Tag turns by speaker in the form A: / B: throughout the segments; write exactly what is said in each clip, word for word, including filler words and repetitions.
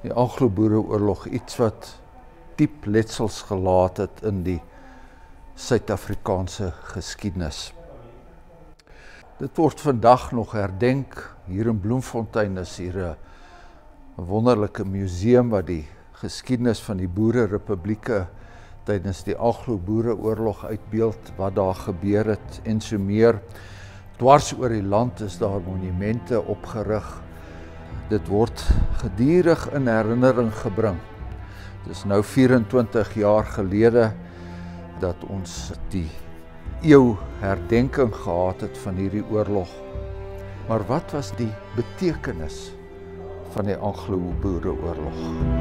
A: die Anglo-Boereoorlog iets wat diep letsels gelaat het in die Suid-Afrikaanse geskiedenis. Dit word vandag nog herdenk. Hier in Bloemfontein is hier 'n wonderlike museum wat die geskiedenis van die Boererepublieke tydens die Anglo-Boereoorlog uitbeeld, wat daar gebeur het en so meer. Dwars oor die land is daar monumente opgerig. Dit word gedurig in herinnering gebring. Dit is nou vyf-en-twintig jaar gelede dat ons die eeu herdenking gehad het van hierdie oorlog. Maar wat was die betekenis van die Anglo-Boereoorlog?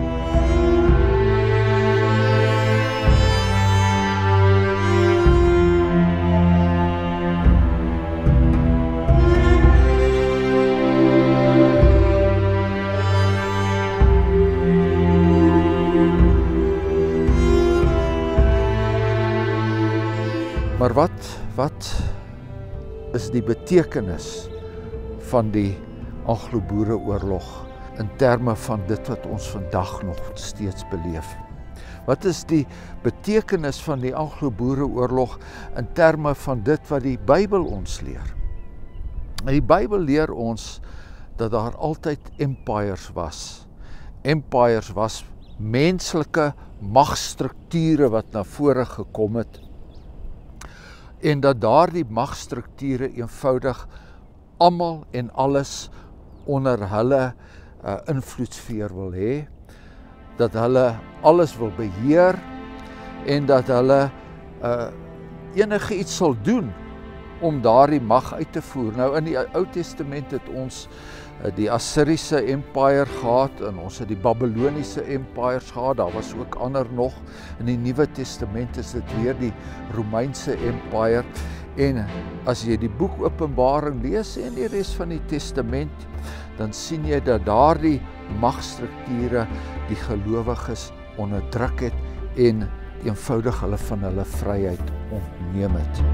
A: Maar wat, wat is die betekenis van die Anglo-Boereoorlog in terme van dit wat ons vandag nog steeds beleef? Wat is die betekenis van die Anglo-Boereoorlog in terme van dit wat die Bybel ons leer? En die Bybel leer ons dat daar altyd empires was. Empires was menslike magstrukture wat na vore gekom het, en dat daardie magstrukture eenvoudig almal en alles onder hulle uh, invloedsfeer wil hê, dat hulle alles wil beheer en dat hulle uh, enige iets sal doen om daardie mag uit te voer. Nou in die Ou Testament het ons uh, die Assiriese empire gehad en ons het die Babyloniese empires gehad, daar was ook ander nog. In die Nuwe Testament is dit weer die Romeinse empire. En as jy die boek Openbaring lees en die res van die testament, dan sien jy dat daardie magstrukture die gelowiges onderdruk het en eenvoudig hulle van hulle vryheid ontneem het.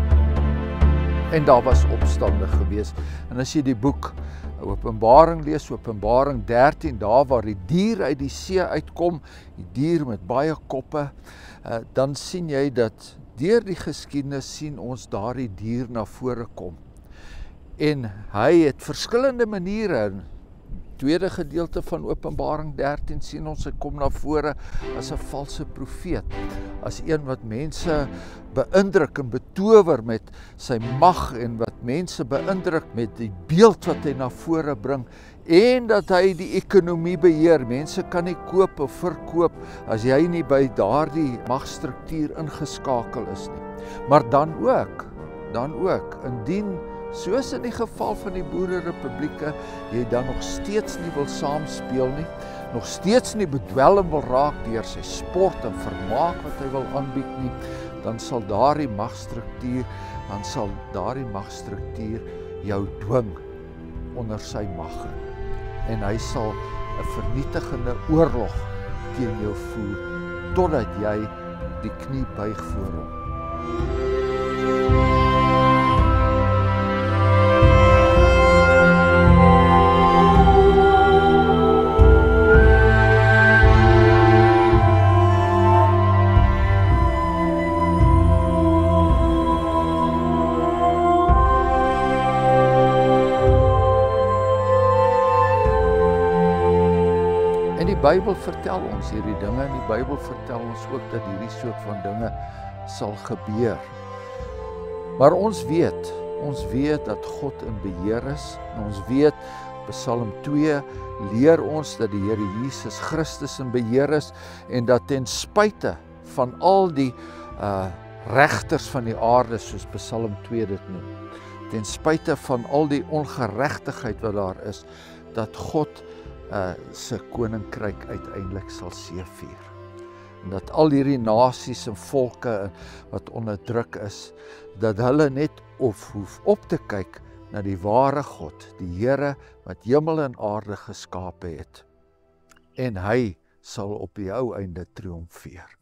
A: En daar was opstande gewees. En as jy die boek Openbaring lees, Openbaring dertien, daar waar die dier uit die see uitkom, die dier met baie koppe, uh, dan sien jy dat deur die geskiedenis sien ons daardie dier na vore kom. En hy het verskillende maniere. In die tweede gedeelte van Openbaring dertien sien ons hy kom na vore as 'n valse profeet, as een wat mense beïndruk en betower met sy mag en wat mense beïndruk met die beeld wat hy na vore bring, en dat hy die ekonomie beheer. Mense kan nie koop of verkoop as jy nie by daardie magstruktuur ingeskakel is nie. Maar dan ook, dan ook, indien, soos in die geval van die Boererepublieke, jy dan nog steeds nie wil saamspeel nie, nog steeds nie bedwelm wil raak deur sy sport en vermaak wat hy wil aanbied nie, dan sal daardie magstruktuur, dan sal daardie magstruktuur jou dwing onder sy mag. En hy sal 'n vernietigende oorlog teen jou voer, totdat jy die knie buig voor hom. Die Bybel vertel ons hierdie dinge en die Bybel vertel ons ook dat hierdie soort van dinge sal gebeur. Maar ons weet, ons weet dat God in beheer is en ons weet, Psalm twee leer ons dat die Here Jesus Christus in beheer is en dat ten spyte van al die uh, regters van die aarde, soos Psalm twee dit noem, ten spyte van al die ongeregtigheid wat daar is, dat God Uh, sy koninkryk uiteindelik sal seëvier. En dat al hierdie nasies en volke wat onderdruk is, dat hulle net of hoef op te kyk na die ware God, die Here wat hemel en aarde geskape het. En hy sal op die ou einde triomfeer.